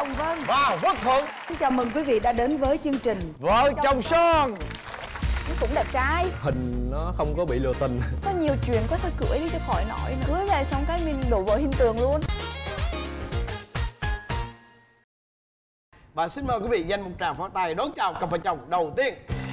Hồng Vân và Quốc Thuận. chào mừng quý vị đã đến với chương trình Vợ chồng son. Cũng đẹp trai, hình nó không có bị lừa tình. có nhiều chuyện quá thôi cưới đi cho khỏi nổi nữa. Cưới về xong cái mình đổ vỡ hình tượng luôn. Và xin mời quý vị dành một tràng pháo tay đón chào cặp vợ chồng đầu tiên.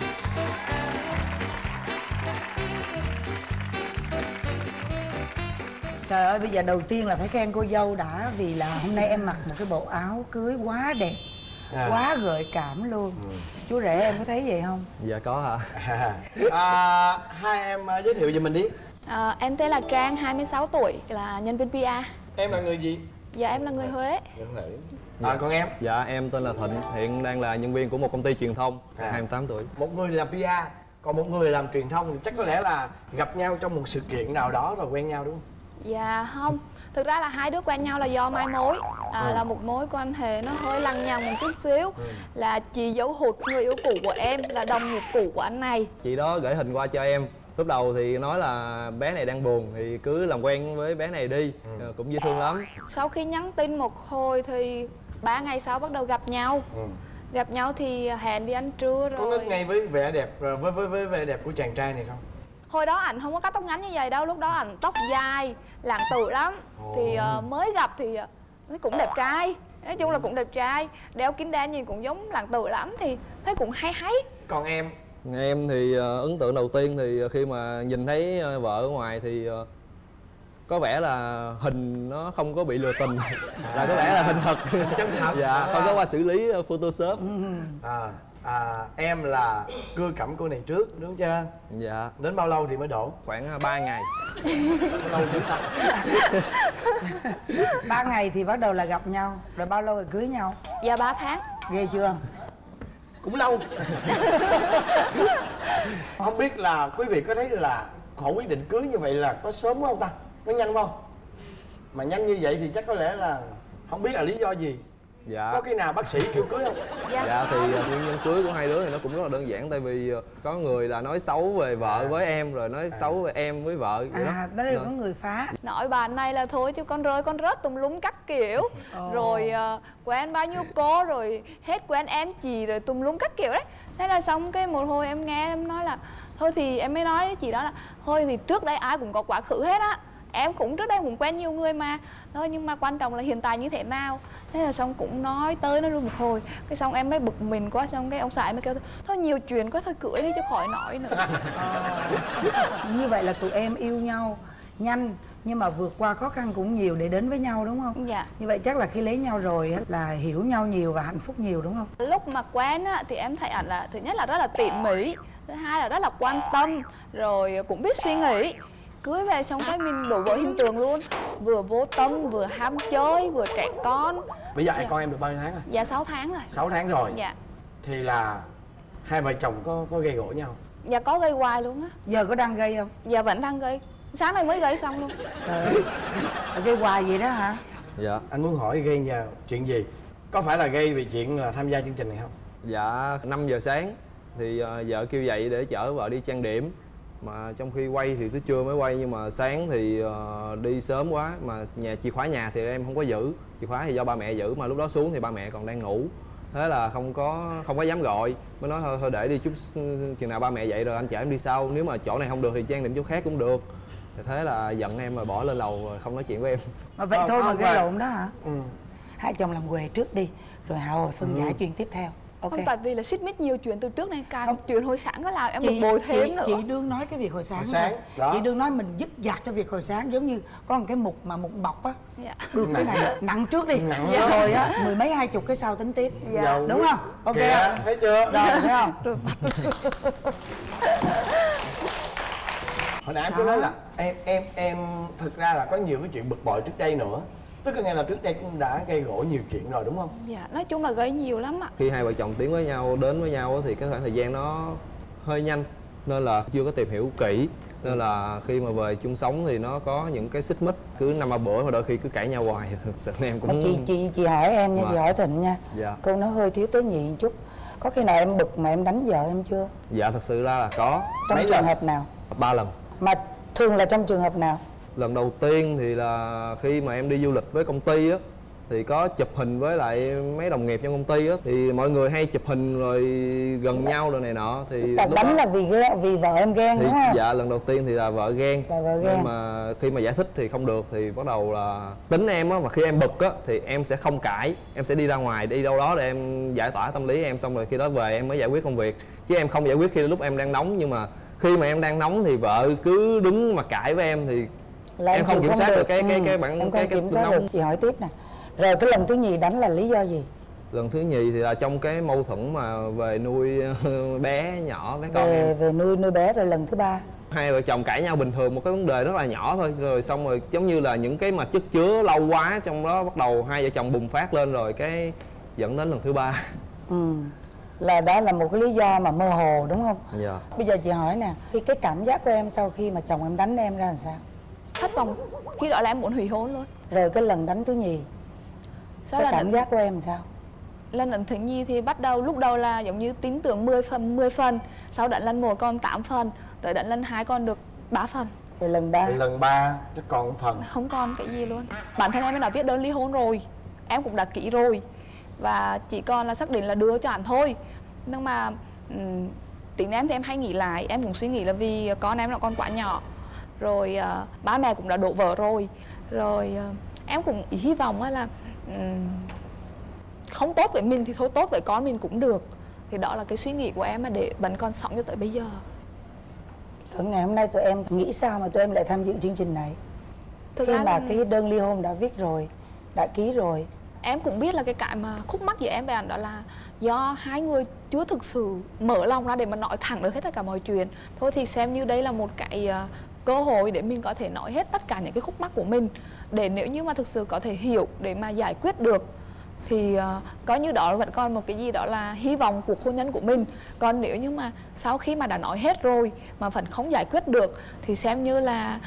Trời ơi, bây giờ đầu tiên là phải khen cô dâu đã. Vì là hôm nay em mặc một cái bộ áo cưới quá đẹp, quá gợi cảm luôn. Chú rể em có thấy vậy không? Dạ có hả? Hai em giới thiệu về mình đi. Em tên là Trang, 26 tuổi, là nhân viên PR. Em là người gì? Dạ em là người Huế. Còn em? Dạ em tên là Thịnh, hiện đang là nhân viên của một công ty truyền thông, 28 tuổi. Một người làm PR, còn một người làm truyền thông thì chắc có lẽ là gặp nhau trong một sự kiện nào đó rồi quen nhau đúng không? Dạ không, thực ra là hai đứa quen nhau là do mai mối. Là một mối quan hệ nó hơi lằng nhằng một chút xíu. Là chị Dấu Hụt, người yêu cũ của em, là đồng nghiệp cũ của anh này. Chị đó gửi hình qua cho em. Lúc đầu thì nói là bé này đang buồn thì cứ làm quen với bé này đi, cũng dễ thương lắm. Sau khi nhắn tin một hồi thì 3 ngày sau bắt đầu gặp nhau. Gặp nhau thì hẹn đi ăn trưa rồi. Có ngất ngay với vẻ đẹp, với vẻ đẹp của chàng trai này không? Hồi đó ảnh không có cắt tóc ngắn như vậy đâu, lúc đó ảnh tóc dài, lãng tự lắm. Thì mới gặp thì cũng đẹp trai. Nói chung là cũng đẹp trai, đeo kính đen nhìn cũng giống lãng tự lắm, thì thấy cũng hay hay. Còn em? Em thì ấn tượng đầu tiên thì khi mà nhìn thấy vợ ở ngoài thì có vẻ là hình nó không có bị lừa tình, là có vẻ là hình thật, chân thật. Dạ, không có qua xử lý Photoshop. Em là cưa cẩm cô này trước đúng chưa? Dạ. Đến bao lâu thì mới đổ? Khoảng 3 ngày. Lâu dữ ta. 3 ngày thì bắt đầu là gặp nhau. Rồi bao lâu rồi cưới nhau? Dạ 3 tháng. Ghê chưa? Cũng lâu. Không biết là quý vị có thấy là họ quyết định cưới như vậy là có sớm không ta? Có nhanh không? Mà nhanh như vậy thì chắc có lẽ là không biết là lý do gì. Dạ. Có khi nào bác sĩ kêu cưới không? Dạ thì nguyên nhân cưới của hai đứa thì nó cũng rất là đơn giản. Tại vì có người là nói xấu về vợ với em, rồi nói xấu về em với vợ vậy đó. Đó là có người phá. Nói bạn này là thôi chứ con rơi con rớt tùm lum các kiểu. Rồi quen bao nhiêu cô, rồi hết quen em chị, rồi tùm lum các kiểu đấy. Thế là xong cái một hồi em nghe em nói là thôi thì em mới nói với chị đó là thôi thì trước đây ai cũng có quá khứ hết á. Em cũng trước đây cũng quen nhiều người mà. Thôi nhưng mà quan trọng là hiện tại như thế nào. Thế là xong cũng nói tới nó luôn một hồi. Cái xong em mới bực mình quá, xong cái ông xã mới kêu thôi nhiều chuyện quá thôi cưới đi cho khỏi nói nữa. Như vậy là tụi em yêu nhau nhanh nhưng mà vượt qua khó khăn cũng nhiều để đến với nhau đúng không? Dạ. Như vậy chắc là khi lấy nhau rồi á, là hiểu nhau nhiều và hạnh phúc nhiều đúng không? Lúc mà quen á, thì em thấy ảnh là thứ nhất là rất là tỉ mỉ, thứ hai là rất là quan tâm, rồi cũng biết suy nghĩ. Cưới về xong cái mình đổ vỡ hình tượng luôn. Vừa vô tâm, vừa ham chơi, vừa trẻ con. Bây giờ con em được bao nhiêu tháng rồi? Dạ 6 tháng rồi. 6 tháng rồi. Dạ. Thì là hai vợ chồng có gây gổ nhau? Dạ có gây hoài luôn á. Giờ có đang gây không? Dạ vẫn đang gây. Sáng nay mới gây xong luôn. Trời ơi, gây hoài vậy đó hả? Dạ. Anh muốn hỏi gây nhờ chuyện gì? Có phải là gây vì chuyện là tham gia chương trình này không? Dạ 5 giờ sáng thì vợ kêu dậy để chở vợ đi trang điểm. Mà trong khi quay thì tới trưa mới quay, nhưng mà sáng thì đi sớm quá. Mà chìa khóa nhà thì em không có giữ. Chìa khóa thì do ba mẹ giữ, mà lúc đó xuống thì ba mẹ còn đang ngủ. Thế là không có dám gọi. Mới nói thôi để đi chút, chừng nào ba mẹ dậy rồi anh chở em đi sau. Nếu mà chỗ này không được thì trang điểm chỗ khác cũng được. Thì thế là giận em rồi bỏ lên lầu rồi không nói chuyện với em. Mà vậy thôi mà không gây phải. lộn đó hả? Hai chồng làm què trước đi, rồi hạ hồi phân giải chuyện tiếp theo. Ok. Không, tại vì là xích mích nhiều chuyện từ trước này, càng Không. chuyện hồi sáng có làm em bực bội thêm nữa. Chị đương nói cái việc hồi sáng, Hồi sáng, thôi. đó. Chị đương nói mình dứt dặt cho việc hồi sáng, giống như có một cái mục bọc á. Dạ. Được cái này nặng trước đi, Nặng rồi á 10 mấy 20 cái sau tính tiếp. Dạ. Đúng không? Ok Kìa, không? thấy chưa? Rồi thấy không? Hồi nãy em có nói là em thực ra là có nhiều cái chuyện bực bội trước đây nữa. Tức là nghe là trước đây cũng đã gây gổ nhiều chuyện rồi đúng không? Dạ, nói chung là gây nhiều lắm ạ. Khi hai vợ chồng tiến với nhau, đến với nhau thì cái khoảng thời gian nó hơi nhanh, nên là chưa có tìm hiểu kỹ. Nên là khi mà về chung sống thì nó có những cái xích mích, cứ năm ba bữa mà đôi khi cứ cãi nhau hoài. Thực sự em Mà cũng... chị hỏi em nha, Mà- chị hỏi Thịnh nha. Dạ. Câu nó hơi thiếu tế nhị một chút. Có khi nào em bực mà em đánh vợ em chưa? Dạ thật sự ra là có. Trong Mấy trường lần? hợp nào? 3 lần. Mà thường là trong trường hợp nào? Lần đầu tiên thì là khi mà em đi du lịch với công ty á, thì có chụp hình với lại mấy đồng nghiệp trong công ty á, thì mọi người hay chụp hình rồi gần nhau rồi này nọ thì Lần đánh là vì vợ em ghen thì đúng không? dạ lần đầu tiên thì là vợ ghen. Là vợ ghen. Nhưng mà khi mà giải thích thì không được thì bắt đầu là tính em á, mà khi em bực á thì em sẽ không cãi, em sẽ đi ra ngoài đi đâu đó để em giải tỏa tâm lý em, xong rồi khi đó về em mới giải quyết công việc, chứ em không giải quyết khi lúc em đang nóng. Nhưng mà khi mà em đang nóng thì vợ cứ đứng mà cãi với em thì Là em không kiểm soát được cái bản em cái không kiểm soát nóng. được. Chị hỏi tiếp nè, rồi cái lần thứ nhì đánh là lý do gì? Lần thứ nhì thì là trong cái mâu thuẫn mà về nuôi bé nhỏ, bé con em. Về nuôi bé. Rồi lần thứ ba Hai vợ chồng cãi nhau bình thường, một cái vấn đề rất là nhỏ thôi, rồi xong rồi giống như là những cái mà chất chứa lâu quá trong đó bắt đầu hai vợ chồng bùng phát lên, rồi cái dẫn đến lần thứ ba. là đó là một cái lý do mà mơ hồ đúng không? Dạ. Bây giờ chị hỏi nè, cái cảm giác của em sau khi mà chồng em đánh em ra làm sao? Thất vọng, khi đó là em muốn hủy hôn luôn. Rồi cái lần đánh thứ nhì, Sau cái là cảm giác của em sao? lần đánh thứ nhì thì bắt đầu lúc đầu là giống như tin tưởng 10 phần, sau đánh lần 1 còn 8 phần, tới đánh lần 2 còn được 3 phần. Rồi lần ba Lần 3 chắc còn một phần. Không còn cái gì luôn. Bản thân em đã viết đơn ly hôn rồi, em cũng đã ký rồi, và chỉ còn là xác định là đưa cho anh thôi. Nhưng mà tính em thì em hay nghĩ lại, em cũng suy nghĩ là vì con em là con quá nhỏ, rồi ba mẹ cũng đã đổ vỡ rồi em cũng hy vọng là không tốt với mình thì thôi tốt với con mình cũng được. Thì đó là cái suy nghĩ của em mà để vẫn còn sống cho tới bây giờ. Ở ngày hôm nay tụi em nghĩ sao mà tụi em lại tham dự chương trình này? Thực Khi ra mà là cái đơn ly hôn đã viết rồi, đã ký rồi. em cũng biết là cái mà khúc mắc giữa em với anh đó là do hai người chưa thực sự mở lòng ra để mà nói thẳng được hết tất cả mọi chuyện. Thôi thì xem như đây là một cái cơ hội để mình có thể nói hết tất cả những cái khúc mắc của mình, để nếu như mà thực sự có thể hiểu để mà giải quyết được thì coi như đó vẫn còn một cái gì đó là hy vọng cuộc hôn nhân của mình. Còn nếu như mà sau khi mà đã nói hết rồi mà vẫn không giải quyết được thì xem như là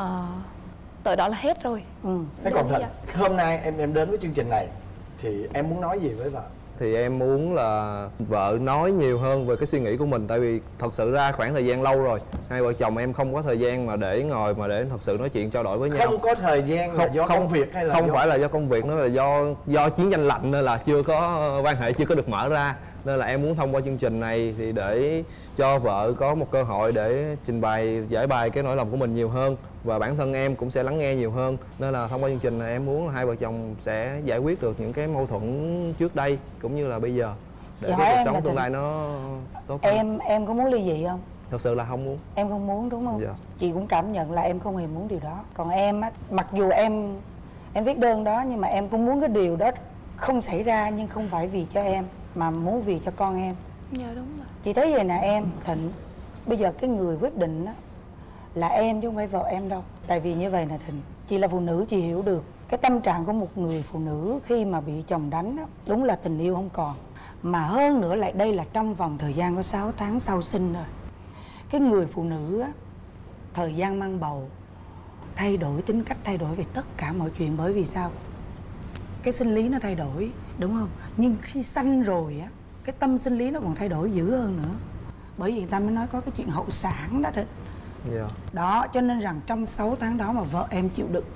tới đó là hết rồi. Thế còn Thịnh, hôm nay em đến với chương trình này thì em muốn nói gì với vợ? Thì em muốn là vợ nói nhiều hơn về cái suy nghĩ của mình. Tại vì thật sự ra khoảng thời gian lâu rồi hai vợ chồng em không có thời gian mà để ngồi mà để thật sự nói chuyện trao đổi với nhau. Không có thời gian là do công việc hay là không phải là do công việc, nó là do chiến tranh lạnh nên là chưa có quan hệ chưa có được mở ra. Nên là em muốn thông qua chương trình này thì để cho vợ có một cơ hội để trình bày, giải bày cái nỗi lòng của mình nhiều hơn, và bản thân em cũng sẽ lắng nghe nhiều hơn. Nên là thông qua chương trình này em muốn là hai vợ chồng sẽ giải quyết được những cái mâu thuẫn trước đây cũng như là bây giờ, để cái cuộc sống tương lai nó tốt hơn. Em có muốn ly dị không? Thật sự là không muốn. Em không muốn đúng không? Dạ. Chị cũng cảm nhận là em không hề muốn điều đó. Còn em á, mặc dù em viết đơn đó nhưng mà em cũng muốn cái điều đó không xảy ra, nhưng không phải vì cho em mà muốn vì cho con em. Dạ đúng rồi. Chị thấy vậy nè em Thịnh, bây giờ cái người quyết định á là em chứ không phải vợ em đâu. Tại vì như vậy nè Thịnh, chị là phụ nữ, chị hiểu được cái tâm trạng của một người phụ nữ khi mà bị chồng đánh á, đúng là tình yêu không còn. Mà hơn nữa lại đây là trong vòng thời gian có 6 tháng sau sinh rồi. Cái người phụ nữ á, thời gian mang bầu thay đổi tính cách, thay đổi về tất cả mọi chuyện. Bởi vì sao? Cái sinh lý nó thay đổi, đúng không? Nhưng khi sanh rồi á, cái tâm sinh lý nó còn thay đổi dữ hơn nữa. Bởi vì người ta mới nói có cái chuyện hậu sản đó Thịnh. Dạ. Đó, cho nên rằng trong 6 tháng đó mà vợ em chịu đựng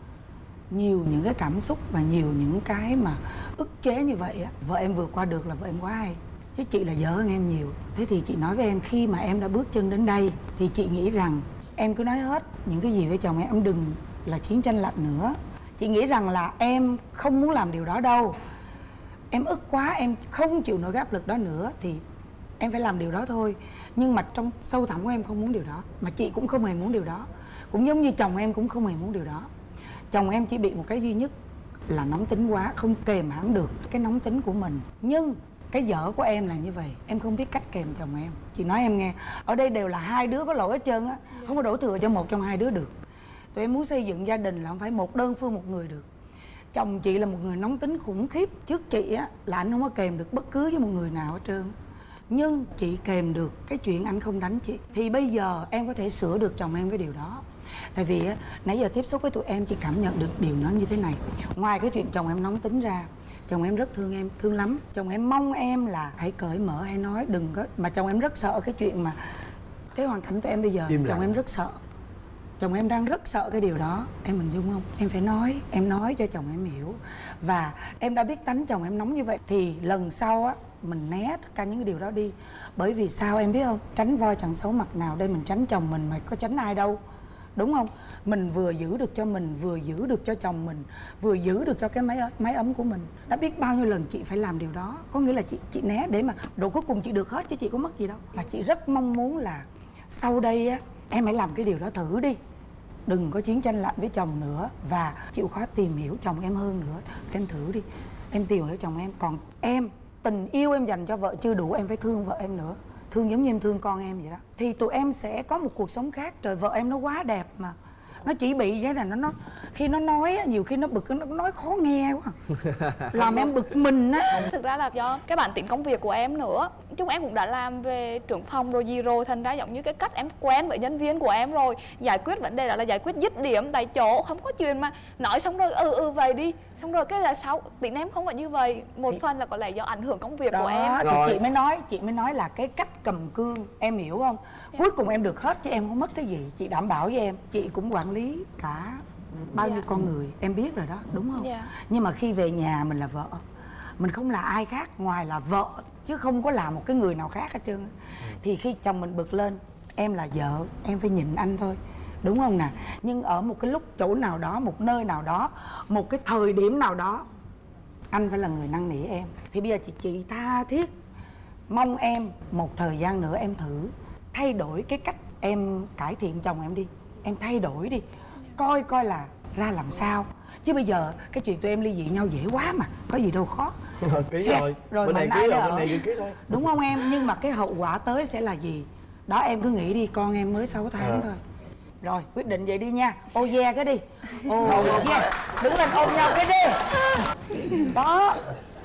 nhiều những cái cảm xúc và nhiều những cái mà ức chế như vậy á, vợ em vượt qua được là vợ em quá hay. Chứ chị là dở hơn em nhiều. Thế thì chị nói với em, khi mà em đã bước chân đến đây thì chị nghĩ rằng em cứ nói hết những cái gì với chồng em đừng là chiến tranh lạnh nữa. Chị nghĩ rằng là em không muốn làm điều đó đâu. Em ức quá, em không chịu nổi cái áp lực đó nữa thì em phải làm điều đó thôi. Nhưng mà trong sâu thẳm của em không muốn điều đó. Mà chị cũng không hề muốn điều đó. Cũng giống như chồng em cũng không hề muốn điều đó. Chồng em chỉ bị một cái duy nhất là nóng tính quá, không kềm hãm được cái nóng tính của mình. Nhưng cái dở của em là như vậy, em không biết cách kèm chồng em. Chị nói em nghe, ở đây đều là hai đứa có lỗi hết trơn á, không có đổ thừa cho một trong hai đứa được. Tụi em muốn xây dựng gia đình là không phải một đơn phương một người được. Chồng chị là một người nóng tính khủng khiếp. Trước chị á là anh không có kèm được bất cứ với một người nào hết trơn. Nhưng chị kèm được cái chuyện anh không đánh chị. Thì bây giờ em có thể sửa được chồng em cái điều đó. Tại vì á, nãy giờ tiếp xúc với tụi em chị cảm nhận được điều nó như thế này. Ngoài cái chuyện chồng em nóng tính ra, chồng em rất thương em, thương lắm. Chồng em mong em là hãy cởi mở, hãy nói, đừng có. Mà chồng em rất sợ cái chuyện mà cái hoàn cảnh tụi em bây giờ. Chồng em rất sợ. chồng em đang rất sợ cái điều đó, em hình dung không? Em phải nói, em nói cho chồng em hiểu. Và em đã biết tánh chồng em nóng như vậy thì lần sau á mình né tất cả những cái điều đó đi. Bởi vì sao em biết không? Tránh voi chẳng xấu mặt nào, đây mình tránh chồng mình mà có tránh ai đâu, đúng không? Mình vừa giữ được cho mình, vừa giữ được cho chồng mình, vừa giữ được cho cái mái ấm của mình. Đã biết bao nhiêu lần chị phải làm điều đó. Có nghĩa là chị né để mà độ cuối cùng chị được hết chứ chị có mất gì đâu. Và chị rất mong muốn là sau đây á em hãy làm cái điều đó thử đi. Đừng có chiến tranh lạnh với chồng nữa và chịu khó tìm hiểu chồng em hơn nữa. Em thử đi, em tìm hiểu chồng em. Còn em, tình yêu em dành cho vợ chưa đủ, em phải thương vợ em nữa. Thương giống như em thương con em vậy đó. Thì tụi em sẽ có một cuộc sống khác. Trời, vợ em nó quá đẹp mà. Nó chỉ bị cái này nó khi nó nói nhiều khi nó bực, nó nói khó nghe quá. Làm em bực mình á. Thực ra là do cái bản tính công việc của em nữa. Chúng em cũng đã làm về trưởng phòng rồi gì rồi, thành ra giống như cái cách em quen với nhân viên của em rồi. Giải quyết vấn đề đó là giải quyết dứt điểm tại chỗ, không có chuyện mà nói xong rồi vậy đi, xong rồi cái là sau tính em không có như vậy. Một phần là có lẽ do ảnh hưởng công việc đó, của em. thì chị mới nói là cái cách cầm cương, em hiểu không? Cuối cùng em được hết chứ em không mất cái gì. Chị đảm bảo với em, chị cũng quản lý cả bao nhiêu con người, em biết rồi đó, đúng không? Nhưng mà khi về nhà mình là vợ, mình không là ai khác ngoài là vợ, chứ không có là một cái người nào khác hết trơn. Thì khi chồng mình bực lên, em là vợ, em phải nhịn anh thôi, đúng không nè? Nhưng ở một cái lúc chỗ nào đó, một nơi nào đó, một cái thời điểm nào đó, anh phải là người năn nỉ em. Thì bây giờ chị tha thiết mong em một thời gian nữa em thử thay đổi cái cách em cải thiện chồng em đi. Em thay đổi đi, coi là ra làm sao. Chứ bây giờ cái chuyện tụi em ly dị nhau dễ quá mà, có gì đâu khó. Ký rồi mình ký ai rồi, đó bên này ký thôi. Đúng không em? Nhưng mà cái hậu quả tới sẽ là gì? Đó, em cứ nghĩ đi, con em mới 6 tháng thôi. Rồi, quyết định vậy đi nha. Ô yeah cái đi. Ô yeah. Đứng lên ôm nhau cái đi. Đó.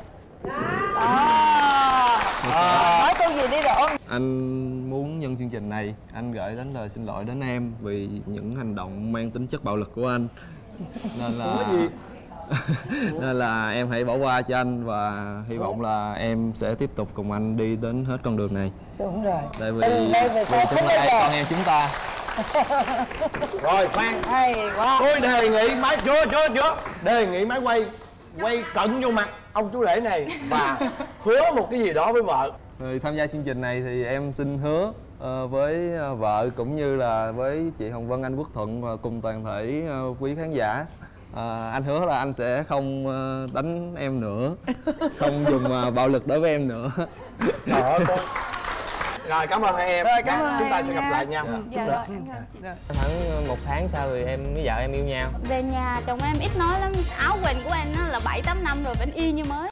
Nói câu gì đi rồi. Anh muốn nhân chương trình này, anh gửi đến lời xin lỗi đến em vì những hành động mang tính chất bạo lực của anh. Nên là em hãy bỏ qua cho anh và hy vọng là em sẽ tiếp tục cùng anh đi đến hết con đường này. Đúng rồi. Tại vì tương lai con em chúng ta. Rồi khoan, hay quá. tôi đề nghị máy chưa đề nghị máy quay cận vô mặt ông chú rể này và hứa một cái gì đó với vợ. Rồi tham gia chương trình này thì em xin hứa với vợ cũng như là với chị Hồng Vân, anh Quốc Thuận và cùng toàn thể quý khán giả, anh hứa là anh sẽ không đánh em nữa, không dùng bạo lực đối với em nữa. Trời ơi con. Rồi cảm ơn hai em. Rồi cảm ơn chúng ta em sẽ gặp nha. lại nhau. Dạ rồi, em cảm ơn chị. Khoảng 1 tháng sau thì em với vợ em yêu nhau. Về nhà chồng em ít nói lắm, áo quần của em nó là 7-8 năm rồi vẫn y như mới.